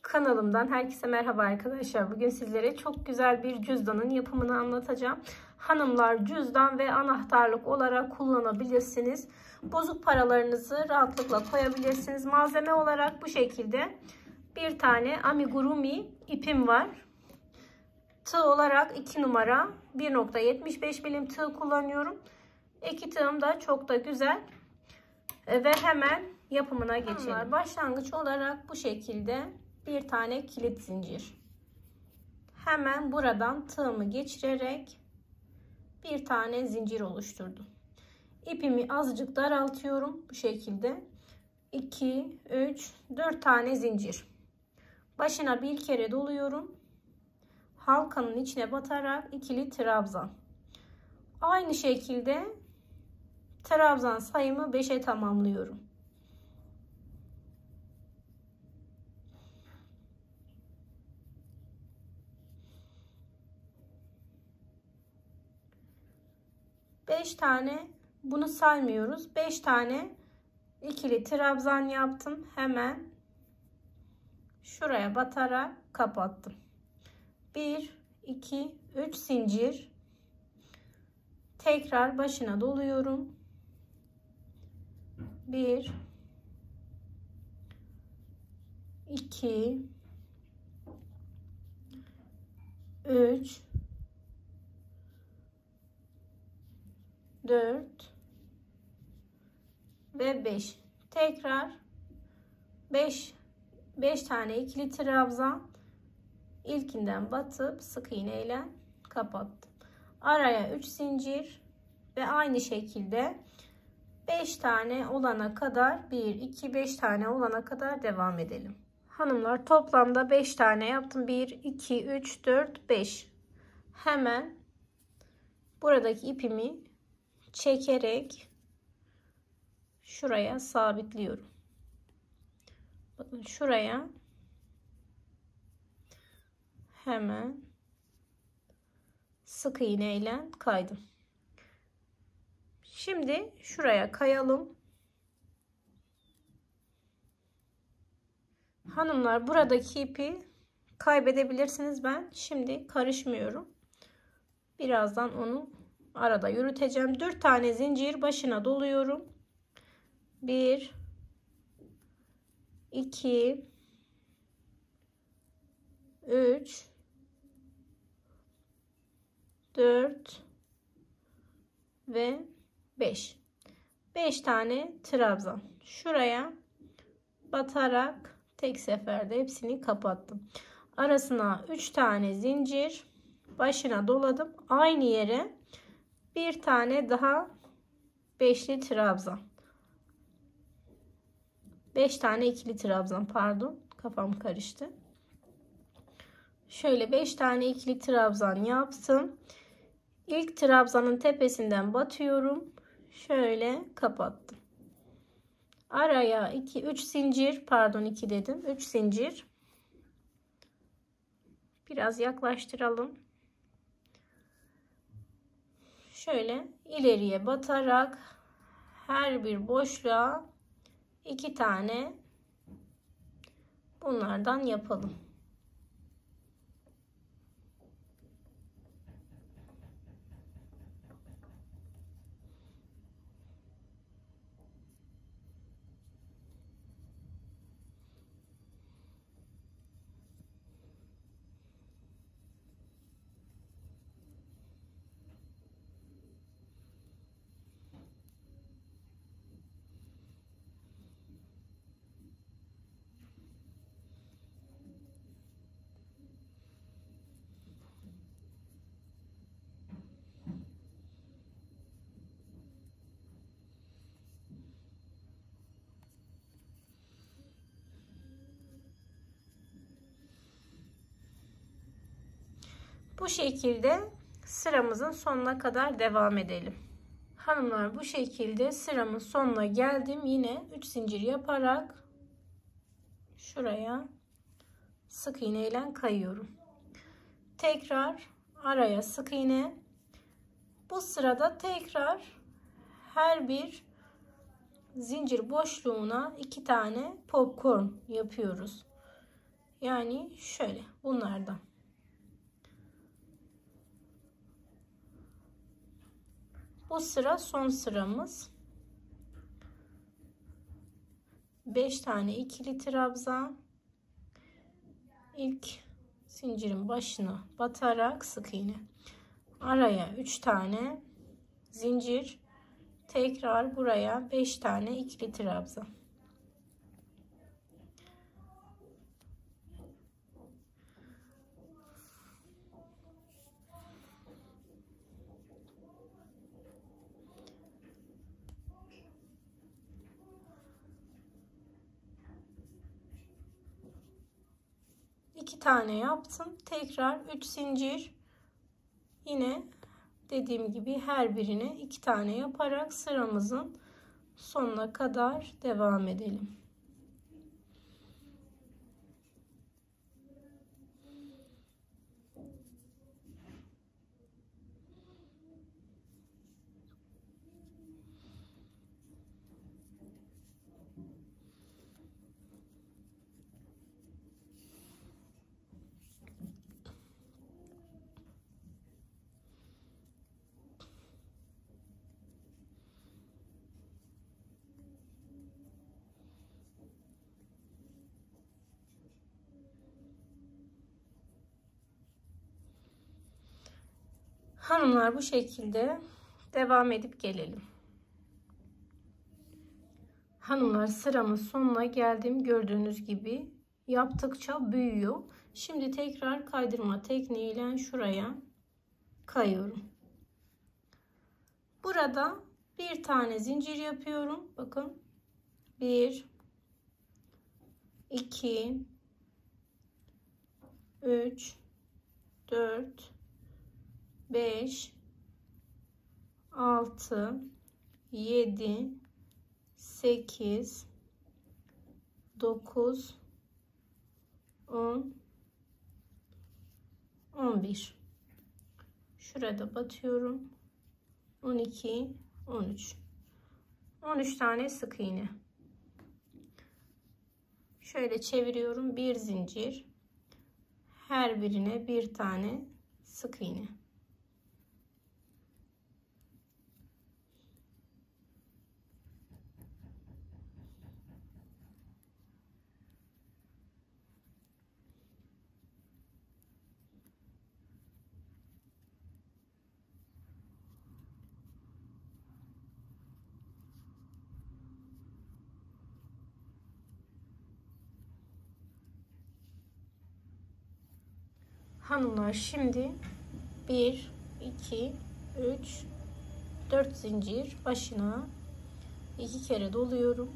Kanalımdan herkese merhaba arkadaşlar. Bugün sizlere çok güzel bir cüzdanın yapımını anlatacağım. Hanımlar cüzdan ve anahtarlık olarak kullanabilirsiniz. Bozuk paralarınızı rahatlıkla koyabilirsiniz. Malzeme olarak bu şekilde bir tane amigurumi ipim var. Tığ olarak 2 numara 1.75 milim tığ kullanıyorum. Eki tığım da çok da güzel. Ve hemen yapımına geçelim. Başlangıç olarak bu şekilde bir tane kilit zincir. Hemen buradan tığımı geçirerek bir tane zincir oluşturdum. İpimi azıcık daraltıyorum bu şekilde. 2, 3, 4 tane zincir. Başına bir kere doluyorum. Halkanın içine batarak ikili trabzan. Aynı şekilde trabzan sayımı 5'e tamamlıyorum. Beş tane, bunu saymıyoruz. 5 tane ikili trabzan yaptım. Hemen şuraya batarak kapattım. 1, 2, 3 zincir. Tekrar başına doluyorum. 1, 2, 3, 4 ve 5. Tekrar 5 tane ikili trabzan, ilkinden batıp sık iğne ile kapattım. Araya 3 zincir ve aynı şekilde 5 tane olana kadar 1 2 5 tane olana kadar devam edelim. Hanımlar toplamda 5 tane yaptım. 1 2 3 4 5. Hemen buradaki ipimi çekerek şuraya sabitliyorum. Bakın şuraya hemen sık iğne ile kaydım. Şimdi şuraya kayalım. Hanımlar buradaki ipi kaybedebilirsiniz. Ben şimdi karışmıyorum. Birazdan onu arada yürüteceğim. 4 tane zincir başına doluyorum. 1 2 3 4 ve 5. 5 tane trabzan. Şuraya batarak tek seferde hepsini kapattım. Arasına 3 tane zincir, başına doladım. Aynı yere bir tane daha beşli trabzan. 5 tane ikili trabzan, pardon, kafam karıştı. Şöyle 5 tane ikili trabzan yaptım. İlk trabzanın tepesinden batıyorum. Şöyle kapattım. Araya 3 zincir, pardon 2 dedim. 3 zincir. Biraz yaklaştıralım. Şöyle ileriye batarak her bir boşluğa 2 tane bunlardan yapalım. Bu şekilde sıramızın sonuna kadar devam edelim. Hanımlar bu şekilde sıramın sonuna geldim. Yine 3 zincir yaparak şuraya sık iğne ile kayıyorum. Tekrar araya sık iğne. Bu sırada tekrar her bir zincir boşluğuna 2 tane popcorn yapıyoruz. Yani şöyle bunlardan. Bu sıra son sıramız. 5 tane ikili trabzan. İlk zincirin başına batarak sık iğne. Araya 3 tane zincir. Tekrar buraya 5 tane ikili trabzan. İki tane yaptım. Tekrar 3 zincir. Yine dediğim gibi her birine 2 tane yaparak sıramızın sonuna kadar devam edelim. Hanımlar bu şekilde devam edip gelelim. Hanımlar sıramın sonuna geldim. Gördüğünüz gibi yaptıkça büyüyor. Şimdi tekrar kaydırma tekniğiyle şuraya kayıyorum. Burada bir tane zincir yapıyorum. Bakın 1 2 3 4 5 6 7 8 9 10 11. Şurada batıyorum. 12 13. 13 tane sık iğne. Şöyle çeviriyorum. Bir zincir. Her birine bir tane sık iğne. Hanımlar şimdi 1 2 3 4 zincir başına 2 kere doluyorum.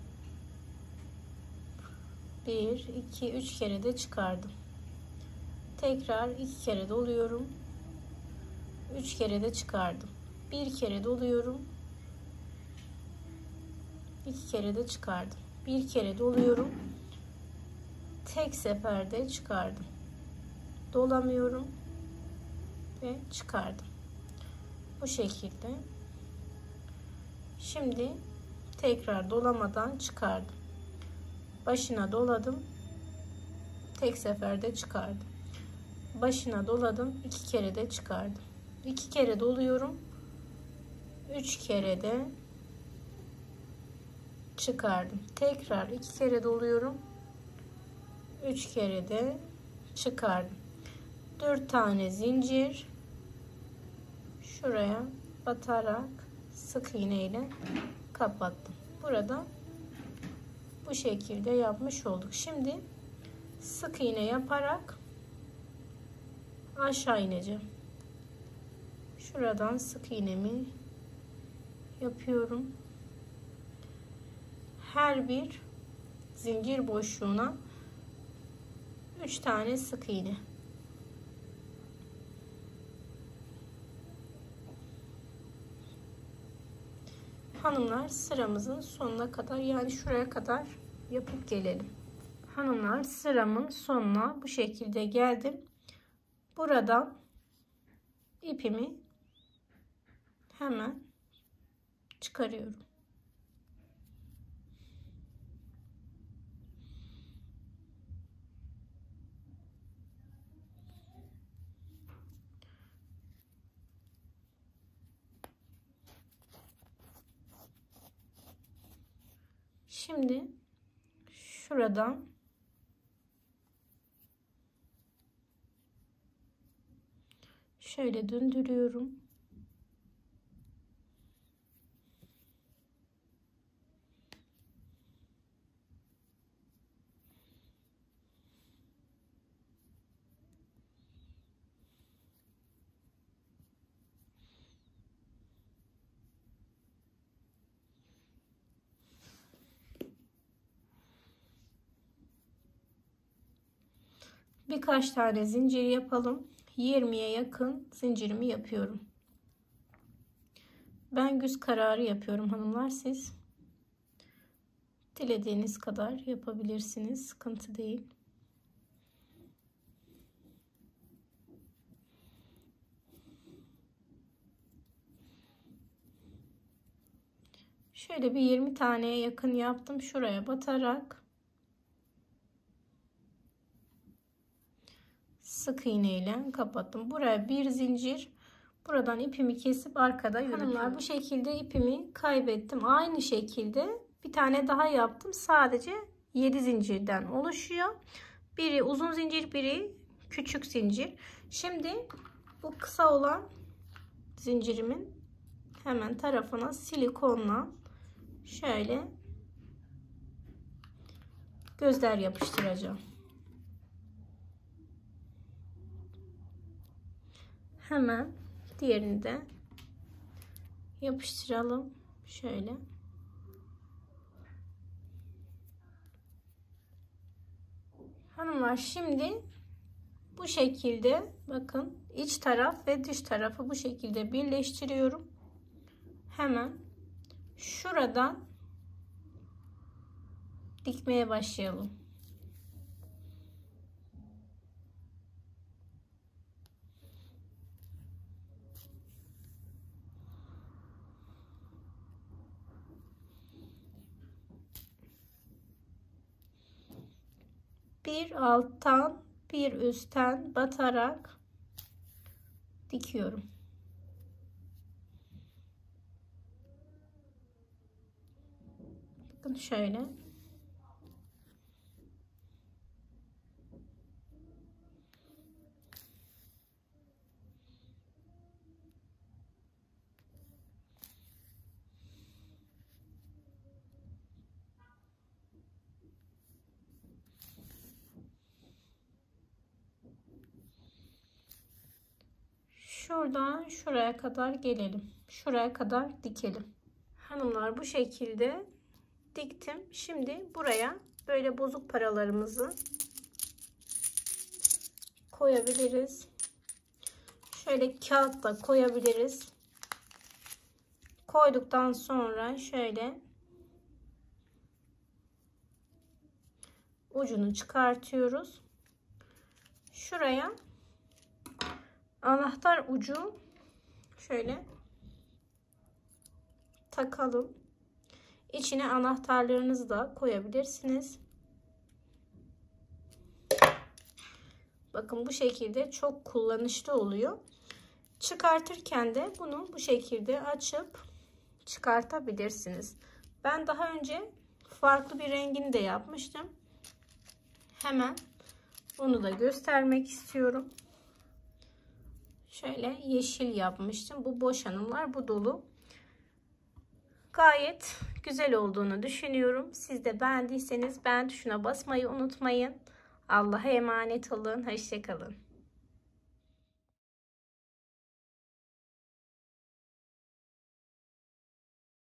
1 2 3 kere de çıkardım. Tekrar 2 kere doluyorum. 3 kere de çıkardım. 1 kere doluyorum. 2 kere de çıkardım. 1 kere doluyorum. Tek seferde çıkardım. Dolamıyorum ve çıkardım. Bu şekilde. Şimdi tekrar dolamadan çıkardım. Başına doladım. Tek seferde çıkardım. Başına doladım. 2 kere de çıkardım. 2 kere doluyorum. 3 kere de çıkardım. Tekrar 2 kere doluyorum. 3 kere de çıkardım. 4 tane zincir. Şuraya batarak sık iğne ile kapattım. Burada bu şekilde yapmış olduk. Şimdi sık iğne yaparak aşağı ineceğim. Şuradan sık iğnemi yapıyorum. Her bir zincir boşluğuna 3 tane sık iğne. Hanımlar sıramızın sonuna kadar, yani şuraya kadar yapıp gelelim. Hanımlar sıramın sonuna bu şekilde geldim. Buradan ipimi hemen çıkarıyorum. Şimdi şuradan şöyle döndürüyorum. Birkaç tane zincir yapalım. 20'ye yakın zincirimi yapıyorum. Ben göz kararı yapıyorum hanımlar. Siz dilediğiniz kadar yapabilirsiniz. Sıkıntı değil. Şöyle bir 20 taneye yakın yaptım. Şuraya batarak sık iğne ile kapattım. Buraya bir zincir, buradan ipimi kesip arkada yürütüyorum. Hanımlar, bu şekilde ipimi kaybettim. Aynı şekilde bir tane daha yaptım. Sadece 7 zincirden oluşuyor. Biri uzun zincir, biri küçük zincir. Şimdi bu kısa olan zincirimin hemen tarafına silikonla şöyle gözler yapıştıracağım. Hemen diğerini de yapıştıralım. Şöyle. Hanımlar, şimdi bu şekilde bakın, iç taraf ve dış tarafı bu şekilde birleştiriyorum. Hemen şuradan dikmeye başlayalım. Bir alttan bir üstten batarak dikiyorum. Bakın şöyle. Şuradan şuraya kadar gelelim. Şuraya kadar dikelim. Hanımlar, bu şekilde diktim. Şimdi buraya böyle bozuk paralarımızı koyabiliriz. Şöyle kağıtla koyabiliriz. Koyduktan sonra şöyle ucunu çıkartıyoruz. Şuraya anahtar ucu şöyle takalım. İçine anahtarlarınızı da koyabilirsiniz. Bakın bu şekilde çok kullanışlı oluyor. Çıkartırken de bunu bu şekilde açıp çıkartabilirsiniz. Ben daha önce farklı bir rengini de yapmıştım. Hemen onu da göstermek istiyorum. Şöyle yeşil yapmıştım. Bu boş hanımlar, bu dolu. Gayet güzel olduğunu düşünüyorum. Siz de beğendiyseniz beğen tuşuna basmayı unutmayın. Allah'a emanet olun. Hoşça kalın.